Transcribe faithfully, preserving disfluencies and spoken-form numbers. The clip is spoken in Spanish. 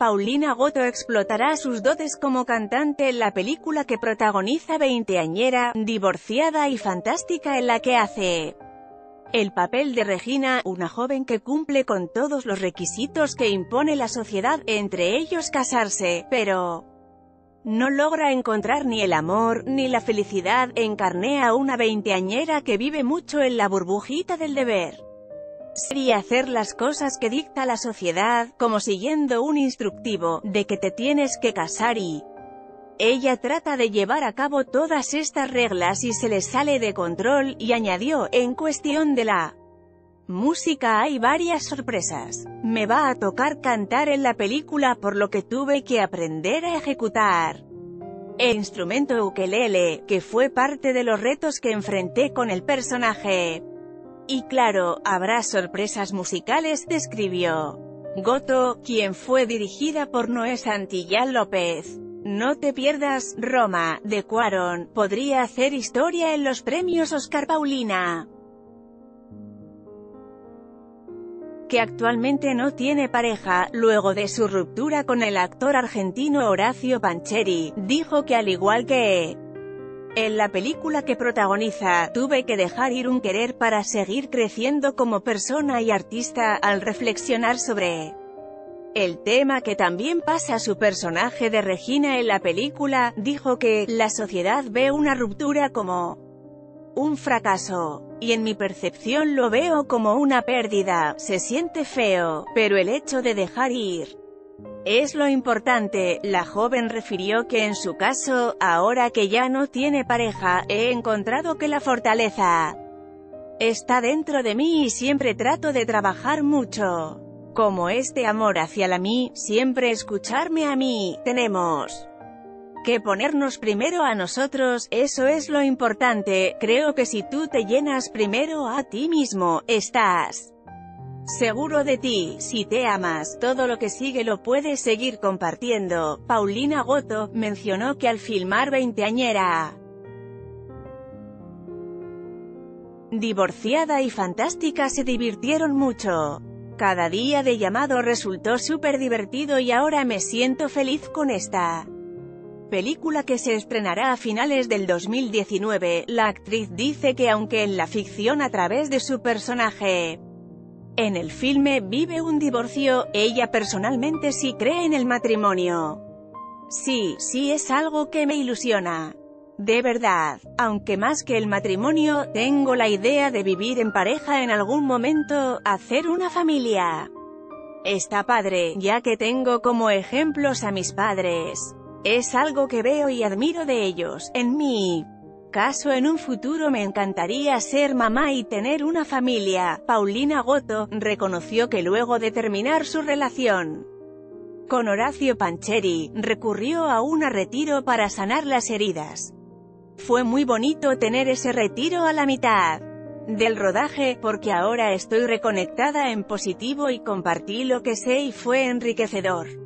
Paulina Goto explotará sus dotes como cantante en la película que protagoniza veinteañera, divorciada y fantástica, en la que hace el papel de Regina, una joven que cumple con todos los requisitos que impone la sociedad, entre ellos casarse, pero no logra encontrar ni el amor, ni la felicidad. Encarné a una veinteañera que vive mucho en la burbujita del deber ser y hacer las cosas que dicta la sociedad, como siguiendo un instructivo, de que te tienes que casar y ella trata de llevar a cabo todas estas reglas y se le sale de control, y añadió, en cuestión de la música hay varias sorpresas. Me va a tocar cantar en la película, por lo que tuve que aprender a ejecutar el instrumento ukelele, que fue parte de los retos que enfrenté con el personaje. Y claro, habrá sorpresas musicales, describió Goto, quien fue dirigida por Noé Santillán López. No te pierdas Roma, de Cuarón, podría hacer historia en los premios Oscar. Paulina, que actualmente no tiene pareja, luego de su ruptura con el actor argentino Horacio Pancheri, dijo que al igual que en la película que protagoniza, tuve que dejar ir un querer para seguir creciendo como persona y artista. Al reflexionar sobre el tema que también pasa a su personaje de Regina en la película, dijo que la sociedad ve una ruptura como un fracaso, y en mi percepción lo veo como una pérdida. Se siente feo, pero el hecho de dejar ir es lo importante. La joven refirió que en su caso, ahora que ya no tiene pareja, he encontrado que la fortaleza está dentro de mí y siempre trato de trabajar mucho. Como este amor hacia la mí, siempre escucharme a mí, tenemos que ponernos primero a nosotros, eso es lo importante. Creo que si tú te llenas primero a ti mismo, estás seguro de ti. Si te amas, todo lo que sigue lo puedes seguir compartiendo. Paulina Goto mencionó que al filmar veinteañera, divorciada y fantástica se divirtieron mucho. Cada día de llamado resultó súper divertido y ahora me siento feliz con esta película que se estrenará a finales del dos mil diecinueve. La actriz dice que aunque en la ficción a través de su personaje en el filme vive un divorcio, ella personalmente sí cree en el matrimonio. Sí, sí es algo que me ilusiona. De verdad, aunque más que el matrimonio, tengo la idea de vivir en pareja en algún momento, hacer una familia. Está padre, ya que tengo como ejemplos a mis padres. Es algo que veo y admiro de ellos. En mi caso, en un futuro me encantaría ser mamá y tener una familia. Paulina Goto reconoció que luego de terminar su relación con Horacio Pancheri, recurrió a un retiro para sanar las heridas. Fue muy bonito tener ese retiro a la mitad del rodaje, porque ahora estoy reconectada en positivo y compartí lo que sé y fue enriquecedor.